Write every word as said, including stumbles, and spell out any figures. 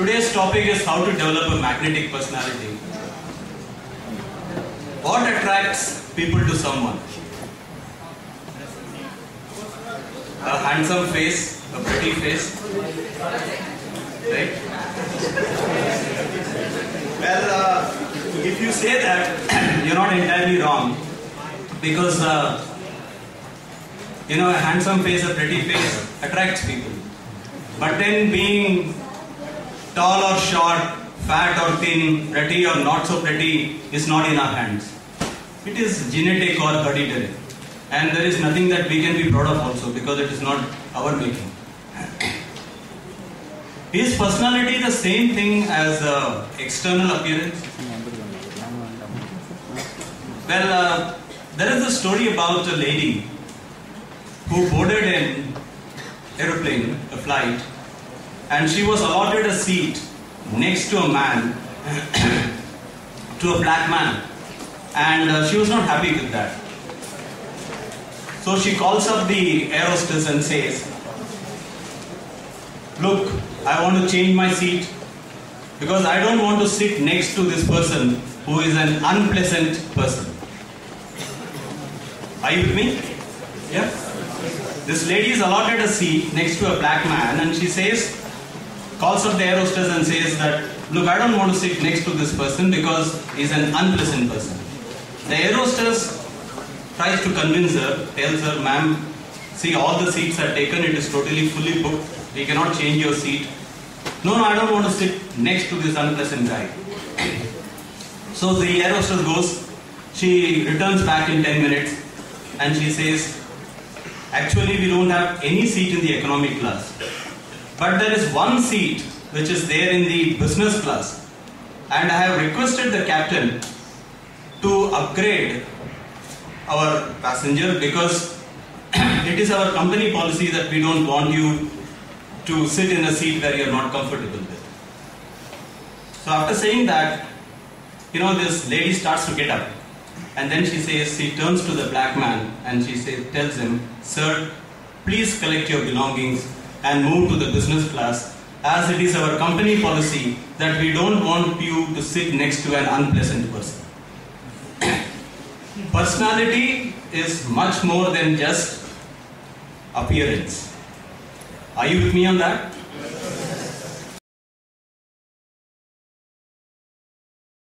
Today's topic is how to develop a magnetic personality. What attracts people to someone? A handsome face, a pretty face, right? Well, uh, if you say that, you're not entirely wrong, because uh, you know, a handsome face, a pretty face attracts people. But then being tall or short, fat or thin, pretty or not so pretty is not in our hands. It is genetic or hereditary. And there is nothing that we can be proud of also, because it is not our making. Is personality the same thing as uh, external appearance? Well, uh, there is a story about a lady who boarded an aeroplane, a flight, and she was allotted a seat next to a man, to a black man, and uh, she was not happy with that. So she calls up the air hostess and says, "Look, I want to change my seat because I don't want to sit next to this person who is an unpleasant person." Are you with me? Yeah? This lady is allotted a seat next to a black man, and she says, calls up the air hostess and says that, "Look, I don't want to sit next to this person because he's an unpleasant person." The air hostess tries to convince her, tells her, "Ma'am, see, all the seats are taken, it is totally fully booked, we cannot change your seat." "No, no, I don't want to sit next to this unpleasant guy." So the air hostess goes, she returns back in ten minutes and she says, "Actually, we don't have any seat in the economic class, but there is one seat which is there in the business class, and I have requested the captain to upgrade our passenger because it is our company policy that we don't want you to sit in a seat where you are not comfortable with." So after saying that, you know, this lady starts to get up, and then she says, she turns to the black man and she says, tells him, "Sir, please collect your belongings and move to the business class, as it is our company policy that we don't want you to sit next to an unpleasant person." Personality is much more than just appearance. Are you with me on that?